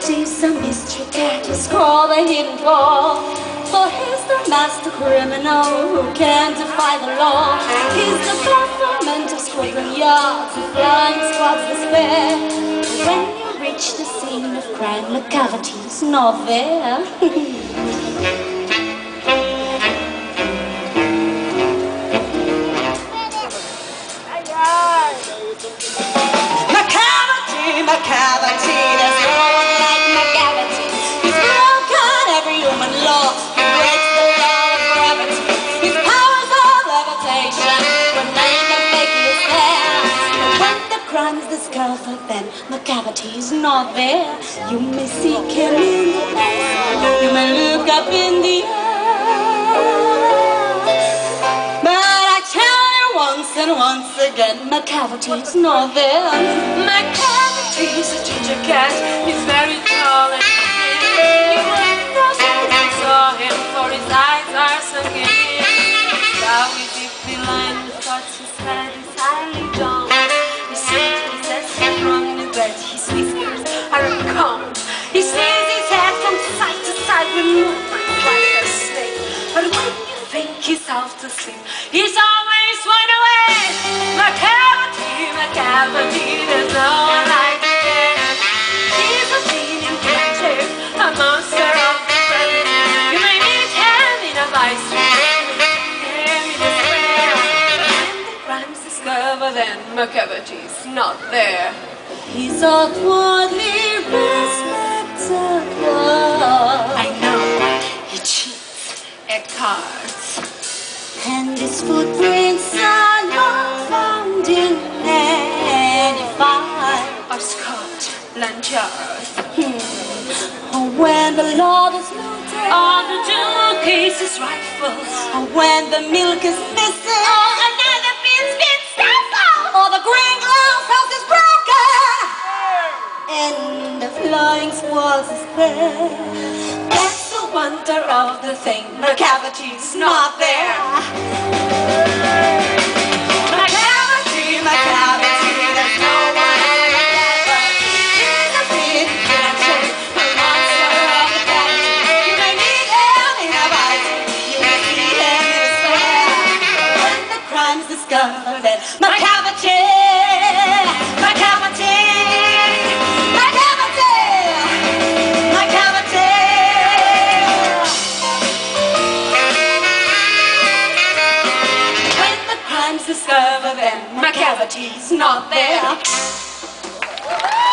Macavity's a mystery cat who scrawled the hidden claw. For he's the master criminal who can't defy the law. He's the government of Scotland Yards and flying squads despair. But when you reach the scene of crime, Macavity's not there. Macavity, there's no one like Macavity. He's broken every human law. He breaks the law of gravity. His powers of levitation remain the fakest there. But when the crime's discovered, then Macavity's not there. You may seek him in the air, you may look up in the air, but I tell you once and once again, Macavity's not there. He's a ginger cat, he's very tall and thin. You wouldn't know if you saw him, for his eyes are sunken in. Now we deeply lined the thoughts, his head is highly dull. He sings, he says he's wrong in bed, his whiskers are uncombed. He swings his head from side to side with movement like a snake. But when you think he's half asleep, he's always wide awake. Macavity, Macavity, there's no one like him. He's a genius creature, a monster of the present. You may meet him in a vice, him in a square. When the crime's discovered, then Macavity's not there. He's awkwardly respectable. I know, he cheats at cards. And his footprints are not found in any file or Scotland Yard. When the lord is looted, or the duke's is rightful, or when the milk is missing, or another bean's been stifled, or the green glasshouse is broken, and the flying squalls is bare. That's the wonder of the thing, Macavity's not there. Macavity, Macavity, there's no one like Macavity. He's a big creature, a monster of the galaxy. You may meet him in a vice, you may see him in a square. When the crime's discovered, then Macavity, Macavity, Macavity, Macavity. Discover them, Macavity's not there.